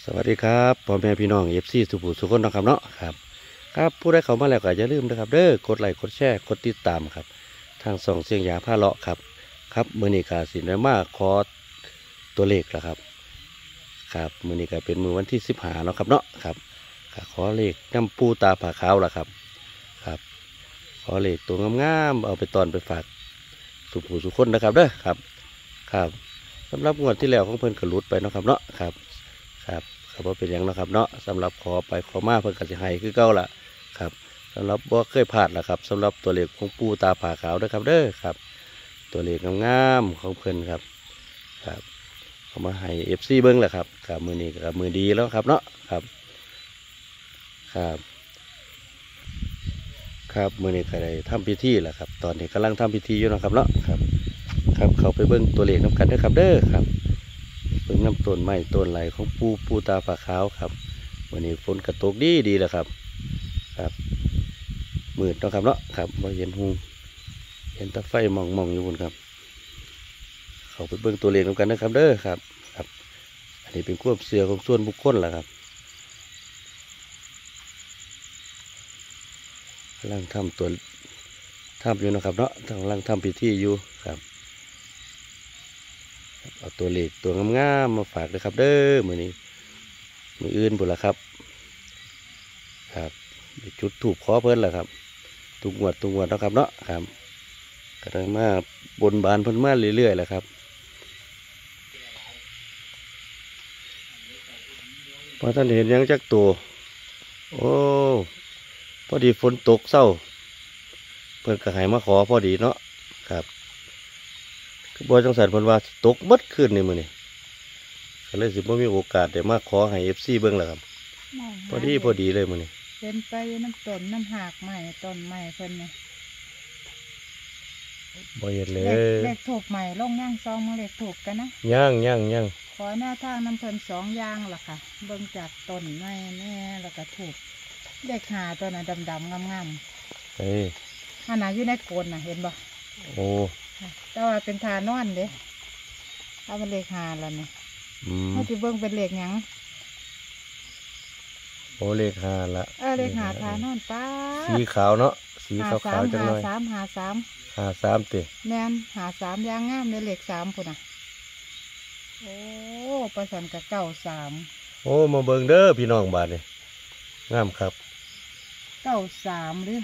สวัสดีครับพ่อแม่พี่น้องFCสุภูสุคนนะครับเนาะครับผู้ได้เข้ามาแล้วก็อย่าลืมนะครับเด้อกดไลค์กดแชร์กดติดตามครับทางส่องเสียงยาผ้าเลาะครับมื้อนี้ก็สิได้มาขอตัวเลขแล้วครับมื้อนี้ก็เป็นมื้อวันที่15เนาะครับเนาะครับก็ขอเลขน้ำปูตาผาขาวล่ะครับขอเลขตัวงามๆเอาไปตอนไปฝากสุภูสุคนนะครับเด้อครับสำหรับงวดที่แล้วของเพิ่นก็หลุดไปเนาะครับเนาะครับว่าเป็นอย่างนะครับเนาะสำหรับขอไปขอมาเพิ่นก็สิให้คือเก่าล่ะครับสำหรับบ่เคยพลาดล่ะครับสำหรับตัวเลขของปูตาผาขาวด้วยครับเด้อครับตัวเลขงามๆของเพิ่นครับเอามาให้ FC เบิ่งแหละครับมือนี้ก็มือดีแล้วครับเนาะครับมือนี้ก็ได้ทำพิธีแหละครับตอนนี้กำลังทำพิธีอยู่นะครับเนาะครับเขาไปเบิ่งตัวเลขนำกันเด้อครับเด้อครับเบิ่งน้ำต้นไม้ต้นไหลของปูตาผาขาวครับวันนี้ฝนกระตกดีแล้วครับมืดนะครับเนาะครับว่าเห็นหูเห็นตาไฟมองอยู่บนครับเขาไปเบิ่งตัวเลขนำกันนะครับเด้อครับอันนี้เป็นความเชื่อของส่วนบุคคลแหละครับกำลังทำอยู่นะครับเนาะกำลังทำพิธีอยู่ครับเอาตัวเลขตัวงามๆมาฝากเลยครับเด้อมือนี้มืออื่นบุญละครับจุดถูกขอเพิ่นแหละครับตุงวดนะครับเนาะครับก็ได้มาบนบานเพิ่นมาเรื่อยๆแหละครับพอท่านเห็นยังจักตัวโอ้พอดีฝนตกเศร้าเพิ่นก็ให้มาขอพอดีเนาะครับบอยจังสันเพิ่นว่าตกมัดขึ้นในมือนี่ก็เลยสิบ่มีโอกาสได้มาขอให้ FC เบิ่งแหละครับพอดีเลยมือนี่เป็นไปน้ำต้นน้ำหากใหม่ต้นใหม่เพิ่นเนี่ยบ่เห็นเลยเลขถูกใหม่ลงย่างซองมาเลขถูกกันนะย่างขอหน้าทางน้ำเพิ่น2อย่างล่ะค่ะเบิ่งจากต้นไม้แน่แล้วก็ถูกเลขหาตัวน่ะดำงามขนาดอยู่ในโกนน่ะเห็นบ่โอ้แต่ว่าเป็นทานอนเด้ถ้าเป็นเลขหาแล้วเนี่ยเขาจะเบิ่งเป็นเลขหยังโอ้เลขหาละเลขหาทานอนป้าสีขาวเนาะสีขาวจังเลย53ติแม่น53ย่างงามในเลข3พุ่นน่ะโอ้ประสันกับ93 โอ้มาเบิ่งเด้อพี่น้องบาดนี่งามครับ 93หรือ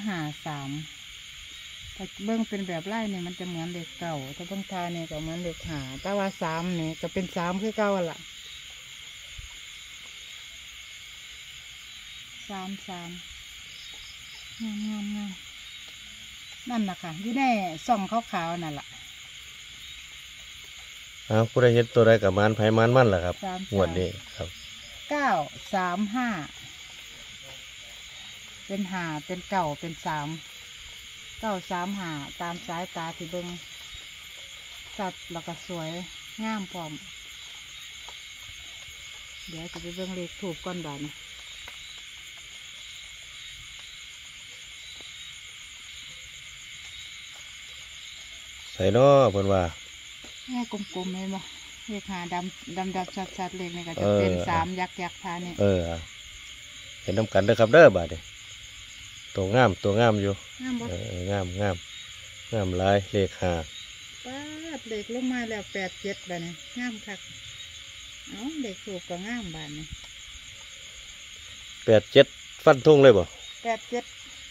53ถ้าเบิ่งเป็นแบบไล่เนี่ยมันจะเหมือนเลขเก่าถ้าเบิ่งทาเนี่ยก็เหมือนเลขหาแต่ว่า3เนี่ยก็เป็น3คือเก่าล่ะ3งามนั่นน่ะค่ะอยู่ในส่องขาวๆนั่นแหละผู้ใดเห็นตัวใดกับมันไผ่มันแหละครับงวดนี้ครับ 935เป็นหาเป็นเก่าเป็น935ตามสายตาที่เบิ่งสัตว์แล้วก็สวยงามพร้อมเดี๋ยวจะไปเบิ่งเลขถูกก้อนบาทนะใส่น้อเพิ่นว่าแค่กลมๆเลยมั้งเลขหาดำชัดๆเลขนี่ก็จะเป็น3ยักษ์พานี่เห็นน้ำกันเด้อครับเด้อบาดนี่ตัวงามอยู่งามลายเลขหาป้าเด็กลงมาแล้ว87บาทนี่งามคักเด็กถูกก็งามบาทนี่ 87ฟันทุ่งเลยบ่ 87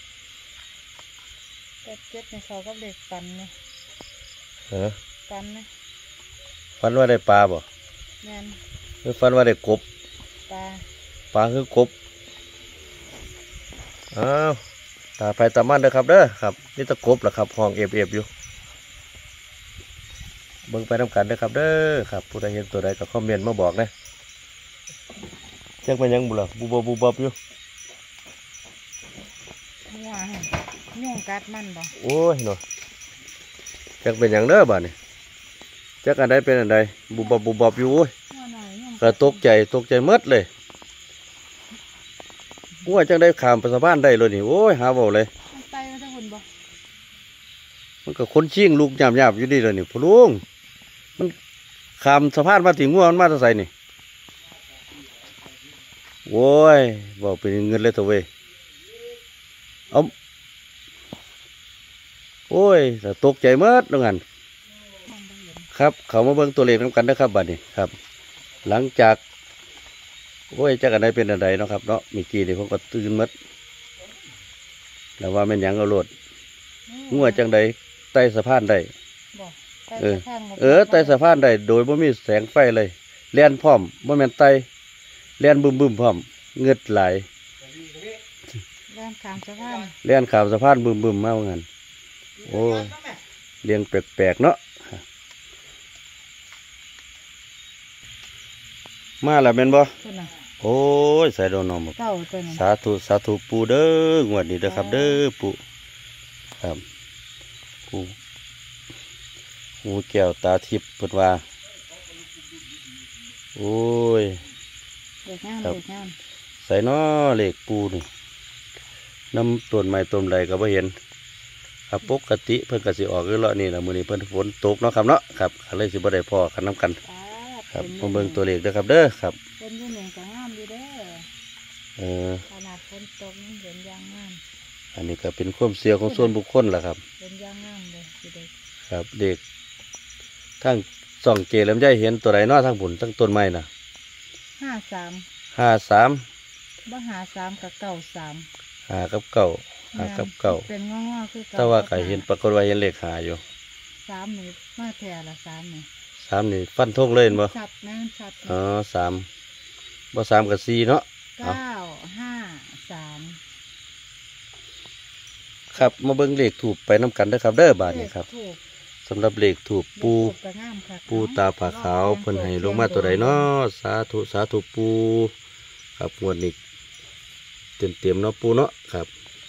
ในเขาก็เด็กปันนี่ปันนี่ฟันว่าได้ปลาบ่แม่นหรือฟันว่าได้กบปลาคือกบตาไปตามันเด้อครับเด้อครับนี่ตะกบแหละครับห้องเอฟอยู่เบิ่งไปน้ำกันเด้อครับเด้อครับผู้ใดเห็นตัวใดก็คอมเมนต์มาบอกนะจักมันยังบุล่ะบูบอยู่ว้าวยุ่งกัดมันบ่โอ้ยเนาะจักเป็นอย่างเด้อบ้านนี่จักอันใดเป็นอันใดบูบอยู่โอ้ยก็ตกใจมดเลยว่าจังได้ขามไปสะพานได้เลยนี่โอ้ยหาเบาเลยมันก็คนชิ่งลูกหยาบอยู่ดีเลยนี่พลุงมันขามสะพานมาถึงง่วงมันมาจะใส่นี่โว้ยบอกเป็นเงินเลยตัวเว้ยเอาโอ้ยแต่ตกใจเมื่อตรงนั้นครับเขามาเบิ่งตัวเลขน้ำกันนะครับบัดนี้ครับ หลังจากโอ้ยจากอันใดเป็นอันใดเนาะครับเนาะมีกี่นี่ผมก็ตื่นหมดแล้วว่าแม่นหยังเอาโลดงัวจังใดไต่สะพานได้บอกไปเออข้างๆไต่สะพานได้โดยบ่มีแสงไฟเลยเลียนพร้อมบ่แม่นไต่เลียนบึมพร้อมเงือดไหลเรื่องข้ามสะพานเลียนขามสะพานบึมมาว่างั้นโอ้ยเลี้ยงแปลกๆเนาะมาแล้วแม่นบ่ตัวน่ะโอ้ยใส่ดอกนอมเก้าตัวนั้นสาธุปูเด้องวดนี้เด้อครับ เด้อปูครับปูหูแก้วตาทิพย์เพิ่นว่าโอ้ยเด็กงามครับเด็กงามใส่น้อเลขปูนี่น้ำต้นไม้ต้นใดก็บ่เห็นครับปกติเพิ่นก็สิออกอยู่แล้วนี่ล่ะมื้อนี้เพิ่นฝนตกเนาะครับเนาะครับก็เลยสิบ่ได้พ้อกันนํกันป้าครับป็นมาเบิ่งตัวเลขเด้อครับเด้อครับเป็นอยี่หนึ่งก็งามดีเด้อขนาดฝนตกนี่เห็นยางงามอันนี้ก็เป็นความเชื่อของส่วนบุคคลล่ะครับเห็นยางงามเลยทีเด็กครับเด็กทั้งส่องเกลำไยเห็นตัวไหนเนาะทั้งผุนทั้งต้นไม้น่ะ 53 53 บ่53กับ93 5กับ9 5กับ9 เป็นงอๆคือเก่าแต่ว่าก็เห็นปรากฏว่าเห็นเลข5อยู่ 3นี่มาแท้ละ3นี่ 3นี่ฟันธงเลยเห็นบ่ชัดแม่นชัดอ๋อ3บ่3กับ4เนาะ 953 ครับมาเบิ่งเลขถูกไปนํกันเด้อครับเด้อบาดนี้ครับถูกสำหรับเลขถูกปูถูกก็งามค่ะปูตาผาขาวเพิ่นให้ลงมาตัวใดเนาะสาธุปูครับงวดนี้เต็มๆเนาะปูเนาะครับ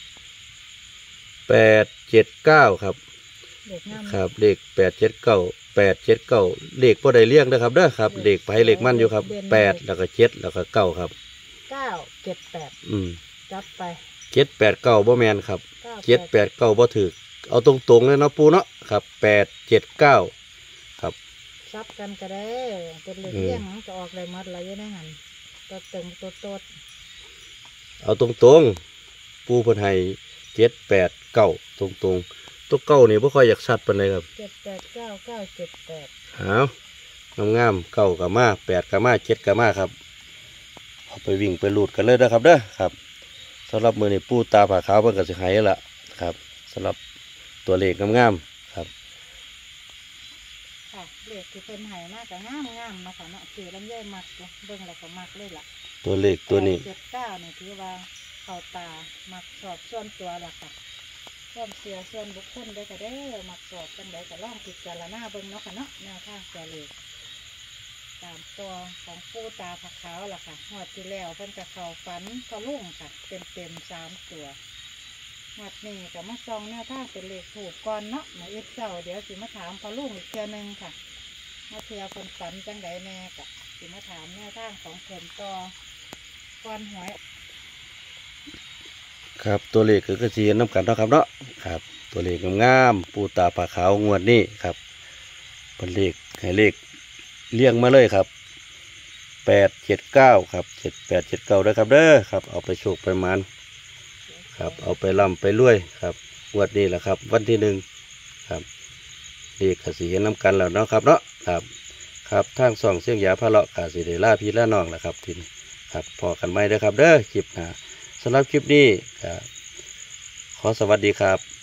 879ครับเด็กงามครับเลข879เลขบ่ได้เลี้ยงนะครับเด้อครับเลขไปเลขมันอยู่ครับ8แล้วก็7แล้วก็9ครับ 978จับไป 789บ่แม่นครับ 9 789บ่ถูกเอาตรงๆเลยเนาะปูเนาะครับ879ครับซับกันก็ได้เป็นเลขเลี้ยงมันก็ออกเลยหมดเลยอยู่ในหันตัวเต็งตัวโตดเอาตรงๆปูเพิ่นให้789ตรงๆตัวเก้านี่บ่ค่อยอยากชัดปานใดครับ 789 978 เอางามๆเก้าก็มา8ก็มา7ก็มาครับเอาไปวิ่งไปลูดกันเลยนะครับเด้อครับสำหรับมื้อนี้ปูตาผาขาวเพิ่นก็สิให้ละครับสำหรับตัวเลขงามๆครับค่ะเลขที่เป็นไห้มากก็งามเนาะค่ะเนาะสีลำไยมักจ้ะเบิ่งแล้วก็มักเลยล่ะตัวเลขตัวนี้ 79นี่ถือว่าเข้าตามักสอบส่วนตัวล่ะค่ะความเชื่อส่วนบุคคลได้ก็ได้มักสอบกันได้ก็ลองพิจารณาเบิ่งเนาะค่ะเนาะแนวทางตัวเลขตามตัวของปูตาผักขาวล่ะค่ะงวดที่แล้วเพิ่นก็เข้าฝันก็ลุ่งค่ะเต็ม3ตัวงวดนี้ก็มาซองแนวทางเป็นเลขถูกก่อนเนาะมาเอ็ดเจ้าเดี๋ยวสิมาถามพอลุ่งอีกเทื่อนึงค่ะมาเทื่อคนฝันจังใดแน่กะสิมาถามแนวทางของเพิ่นต่อก่อนหวยครับตัวเลขก็สิเห็นนำกันเนาะครับเนาะครับ ตัวเลขงามๆปูตาผาขาวงวดนี้ครับเป็นเลขให้เลขเลี้ยงมาเลยครับ879ครับ7879เด้อครับเด้อครับเอาไปโชคไปหมานครับเอาไปร่ำไปรวยครับงวดนี้แหละครับ วันที่1ครับเลขก็สิเห็นนำกันแล้วเนาะครับเนาะครับครับทางส่องเสียงยาพะเลาะกาสิได้ลาพี่ลาน้องแหละครับทีนี้ครับพอกันไหมเด้อครับเด้อคลิปหน้าสำหรับคลิปนี้ขอสวัสดีครับ